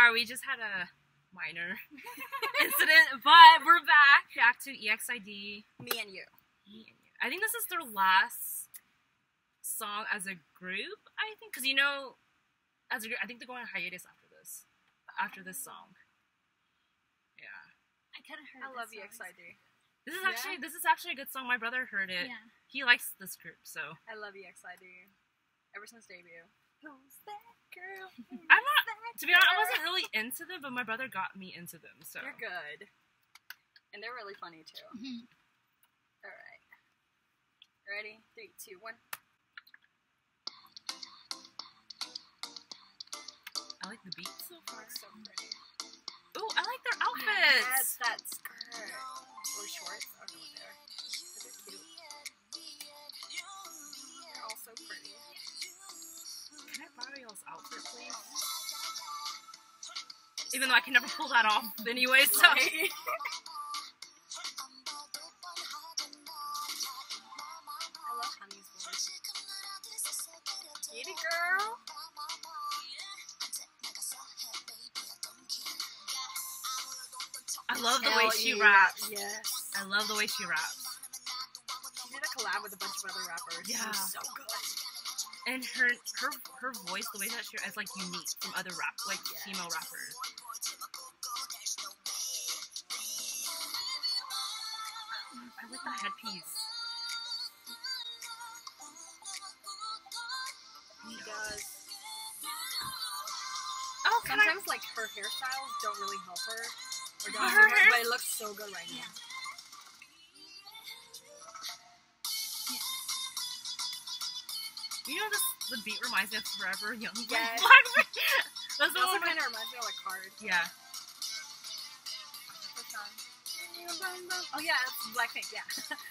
Sorry, we just had a minor incident, but we're back to EXID. Me and you. I think this is their last song as a group. I think because as a group, I think they're going on hiatus after this song. Yeah. I kind of heard. I love EXID. This is actually a good song. My brother heard it. Yeah. He likes this group, so I love EXID ever since debut. Who's that girl? I'm not. To be honest, I wasn't really into them, but my brother got me into them. So they're good, and they're really funny too. Mm-hmm. All right, ready? 3, 2, 1. I like the beat so far. It's so pretty. Ooh, I like their outfits. Yes, that skirt or shorts. I'll go there. They're cute. They're all so pretty. Can I borrow y'all's outfit, please? Even though I can never pull that off anyway, so. Right? I love Honey's voice. Get it, girl. I love the way she raps. Yes. I love the way she raps. She did a collab with a bunch of other rappers. Yeah. So good. And her voice, the way that she is like unique from other female rappers. I like the headpiece. He does. Oh, sometimes like her hairstyles don't really help her, or don't Her do her, hair- but it looks so good right now. You know, the beat reminds me of Forever Young. Yes. That's It also kind of reminds me of like Hard. Yeah. Oh yeah, it's Blackpink. Yeah.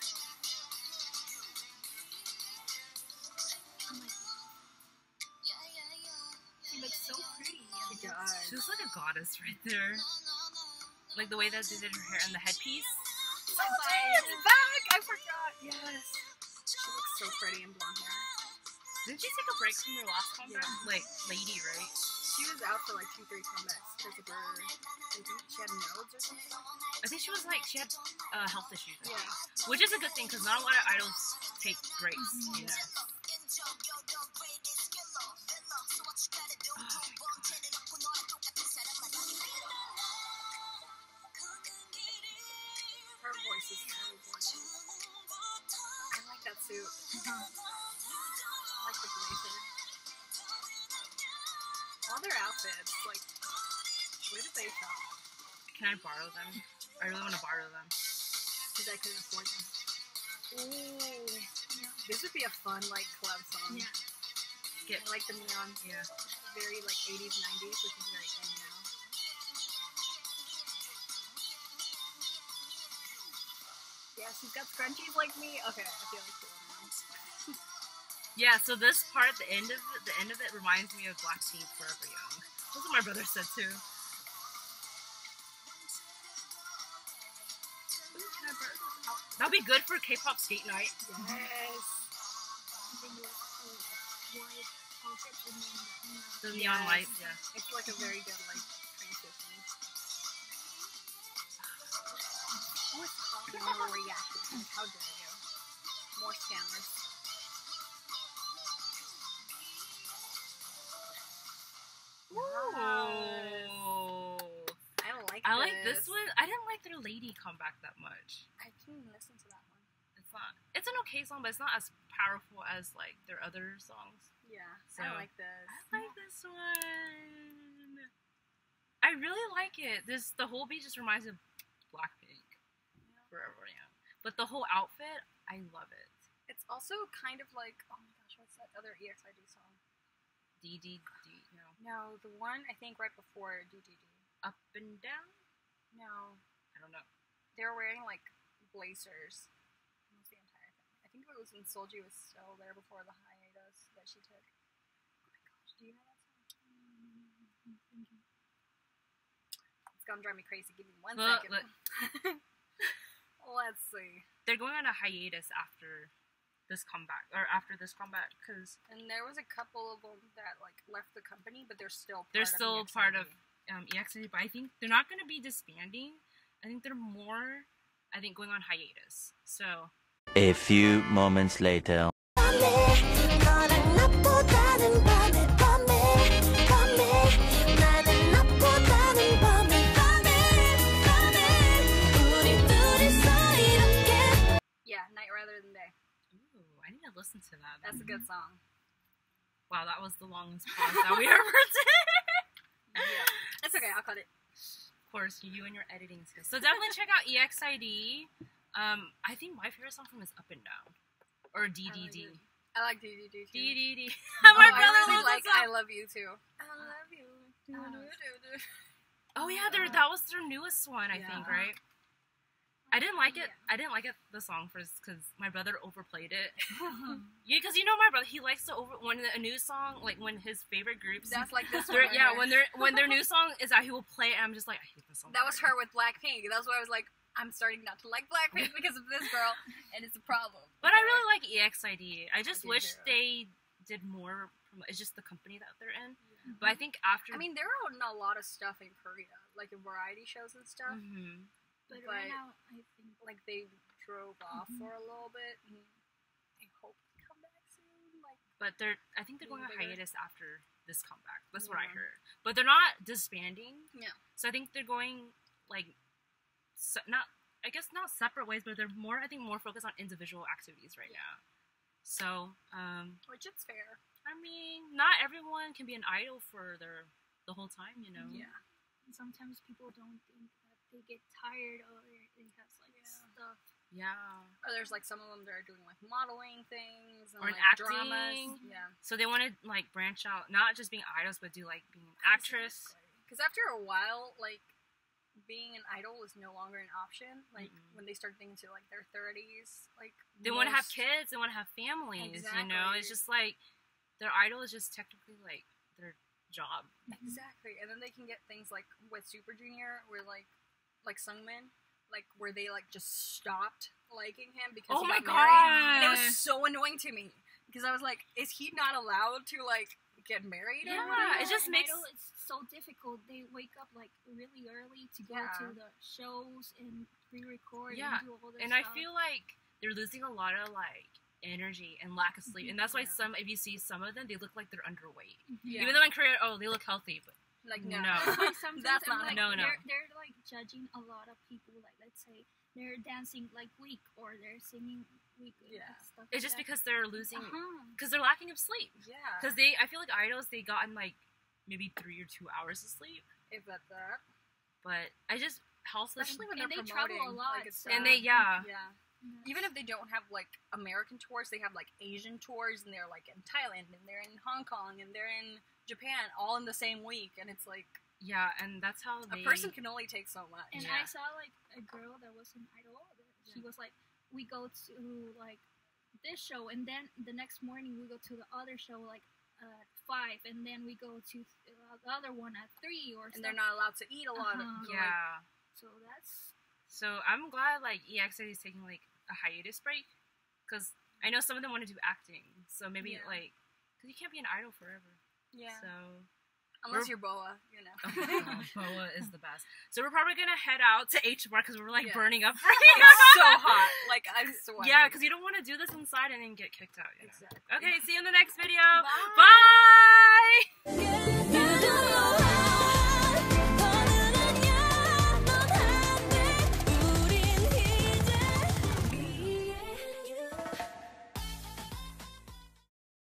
She looks so pretty. She does. She looks like a goddess right there. Like the way that they did her hair and the headpiece. It's back! I forgot. Yes. She looks so pretty in blonde hair. Didn't she take a break from her last comeback? Yeah. Like, Lady, right? She was out for like 2-3 comebacks because of her. I think she had nodes or something. I think she had health issues. Yeah. Which is a good thing because not a lot of idols take breaks, you know. Her voice is really gorgeous. I like that suit. I like the blazer. All their outfits, like, where did they shop? Can I borrow them? I really want to borrow them. Because I couldn't afford them. Ooh. This would be a fun, like, club song. Yeah. I like the neon. Yeah. Very, like, 80s, 90s, which is very in now. Yeah, she's got scrunchies like me. Okay, I feel like cool now. Yeah, so this part, the end of it reminds me of Blackpink Forever Young. That's what my brother said too. That'll be good for K-pop skate night. Yes. The neon lights, yeah. It's like a very good, like, transition. Who's talking or reacting? Like, how dare you? More scammers. Ooh. I like this one. I didn't like their Lady comeback that much. I didn't listen to that one. It's an okay song, but it's not as powerful as like their other songs. Yeah, So, I like this. I like this one. I really like it. The whole beat just reminds me of Blackpink. Yeah. Forever Young. But the whole outfit, I love it. It's also kind of like, oh my gosh, what's that other EXID song? DDD, no. No, the one I think right before DDD. Up and down? No, I don't know. they were wearing like blazers. Almost the entire thing. I think it was when Solji was still there before the hiatus that she took. Oh my gosh, do you know that song? It's gonna drive me crazy. Give me one second. Let's see. They're going on a hiatus after this comeback, because And there was a couple of them that like left the company, but they're still part of EXID, but I think they're not going to be disbanding. I think they're more, going on hiatus. So a few moments later. Yeah, Night Rather Than Day. ooh, I need to listen to that. That's a good song. Wow, that was the longest pause that we ever did. Yeah. It's okay, I'll cut it. Of course, you and your editing skills. So definitely check out EXID. I think my favorite song from is Up and Down. Or DDD. I like DDD too. DDD. Oh, My I brother really loves like that song. I Love You too. I love you. Oh yeah, that was their newest one, I think, right? I didn't like it. I didn't like it, the song first, because my brother overplayed it. Yeah, because my brother, he likes to when a new song, like when his favorite groups. That's like this one. They're, Right yeah, here. when their new song is out, he will play it, and I'm just like, I hate this song. That was her with Blackpink. That's why I was like, I'm starting not to like Blackpink because of this girl, and it's a problem. But I really like EXID. I just do wish too. they did more. It's just the company that they're in. But I think after. I mean, there are a lot of stuff in Korea, like in variety shows and stuff. Mhm. But right now, I think Like they drove off for a little bit, and I hope to come back soon. Like, But I think they're going on Bigger. hiatus after this comeback. That's what I Yeah. heard. But they're not disbanding. Yeah. So I think they're going not separate ways, but they're more focused on individual activities right now. So, which it's fair. I mean, not everyone can be an idol for the whole time, Yeah. sometimes people don't think that they get tired or they have like stuff. Yeah. Or there's like some of them that are doing like modeling things and Or like acting. dramas. Yeah. So they want to like branch out, not just being idols, but do like being an actress. Because after a while, like being an idol is no longer an option. Like when they start getting into like their 30s, like They want to have kids. They want to have families. Exactly. It's just like their idol is just technically like their job. Exactly, and then they can get things like with Super Junior, where like Sungmin, like where they like just stopped liking him because Oh he my got married. And it God. was so annoying to me because I was like, is he not allowed to like get married? or Yeah, whatever? it just An makes- idol, it's so difficult. They wake up like really early to go Yeah. to the shows and re-record Yeah, and do all this and stuff. I feel like they're losing a lot of like energy and lack of sleep, and that's why if you see some of them, they look like they're underweight. Yeah. Even though in Korea, they look healthy, but like no. No. Like sometimes That's I'm not- like, no. They're like judging a lot of people. Like let's say they're dancing like weak or they're singing weak. Yeah. And stuff it's like just that. because they're losing, Uh-huh. because they're lacking of sleep. Yeah, Because I feel like idols, they got in like maybe 3 or 2 hours of sleep, if that's that. but I just health, Especially when And they're they travel a promoting, lot, like, it's so- and they yeah. Yes. Even if they don't have like American tours, they have like Asian tours, and they're like in Thailand, and they're in Hong Kong, and they're in Japan, all in the same week, and it's like yeah, and that's how a person can only take so much. And Yeah. I saw like a girl that was an idol. She was like, we go to like this show, and then the next morning we go to the other show like at 5, and then we go to the other one at 3 or And they're not allowed to eat a lot. Uh-huh. Of, Yeah. So that's So I'm glad like EXID is taking like a hiatus break, because I know some of them want to do acting. So maybe Yeah. like, because you can't be an idol forever. yeah. So Unless you're Boa, you know. oh my gosh, Boa is the best. So we're probably gonna head out to H Bar because we're like Yeah. burning up right It's so hot. Like I swear. Yeah, because you don't want to do this inside and then get kicked out. Exactly. Okay, see you in the next video. Bye. Bye! You don't